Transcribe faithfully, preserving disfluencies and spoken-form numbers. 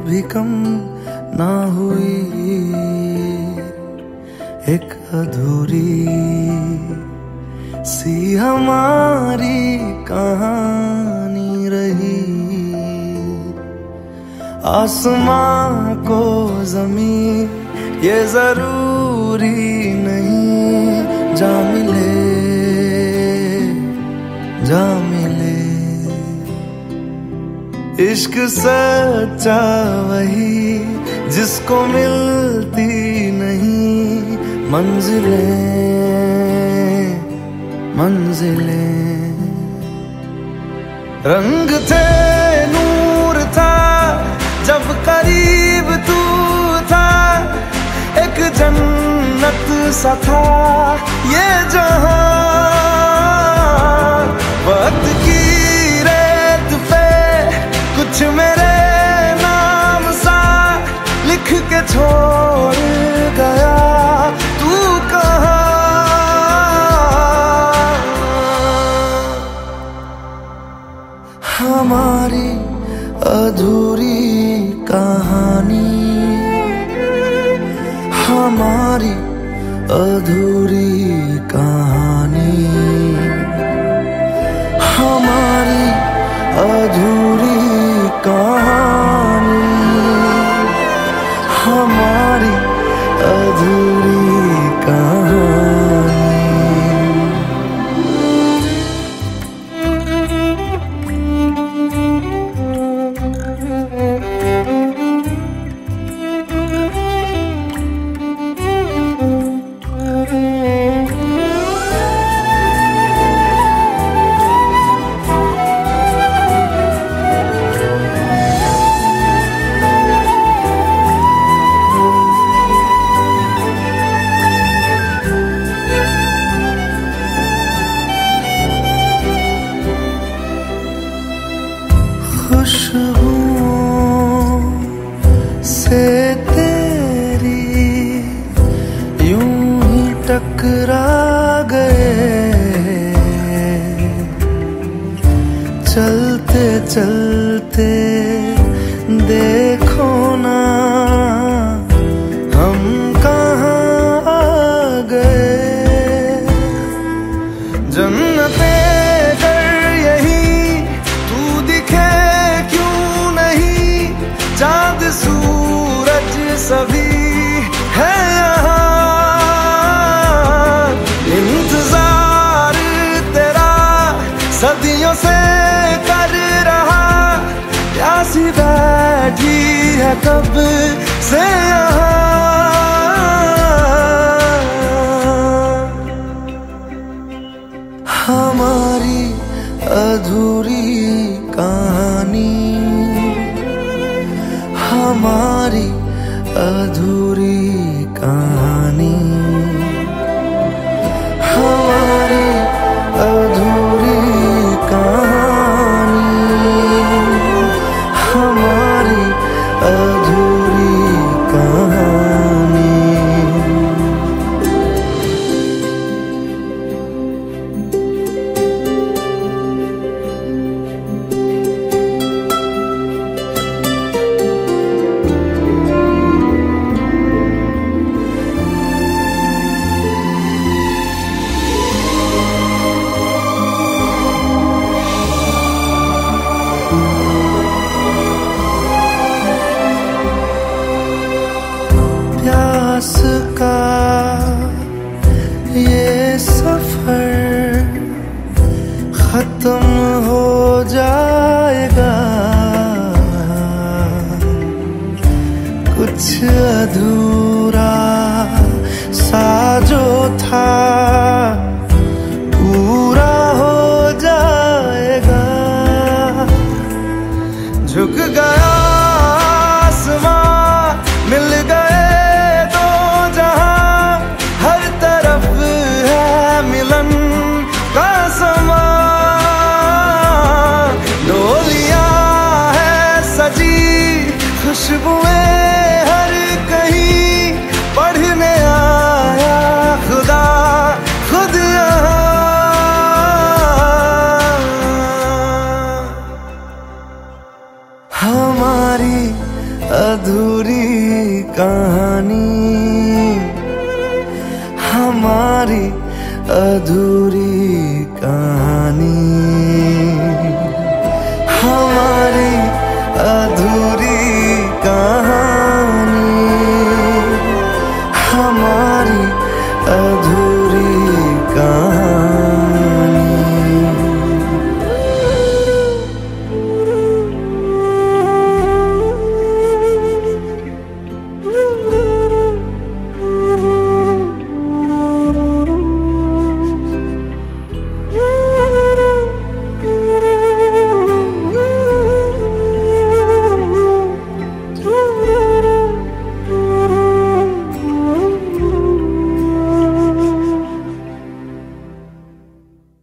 भी कम ना हुई, एक अधूरी सी हमारी कहानी रही। आसमां को ज़मीन ये जरूरी नहीं, जा मिले जा मिले। इश्क सच्चा वही जिसको मिलती नहीं मंजिलें मंजिलें। रंग थे नूर था जब करीब तू था, एक जन्नत सा था ये जहां। वक्त की रेत पे कुछ मेरे नाम सा लिख के छोड़ गया, तू कहाँ? हमारी अधूरी कहानी, हमारी अधूरी कहानी, हमारी अधूरी कहानी, हमारी अधूरी कहानी। खुशबुओं से तेरी यूं ही टकरा गए, चलते चलते देखो ना हम कहाँ आ गए। जन्नते चाँद सूरज सभी है यहाँ, इंतजार तेरा सदियों से कर रहा, प्यासी बैठी है कब से यहाँ। हमारी अधूरी कहानी, हमारी अधूरी कहानी, हमारी अधूरी कहानी, हमारी अधूरी कहानी। प्यास का ये सफर खत्म हो जाएगा, कुछ अधूरा सा जो था पूरा हो जाएगा। झुक गया आसमां, मिल गए दो जहां, हर तरफ है मिलन का समा। डोलियां है सजी, खुशबुएं हर कहीं, पढ़ने आया खुदा खुद यहाँ। हमारी अधूरी कहानी, हमारी अधूरी कहानी।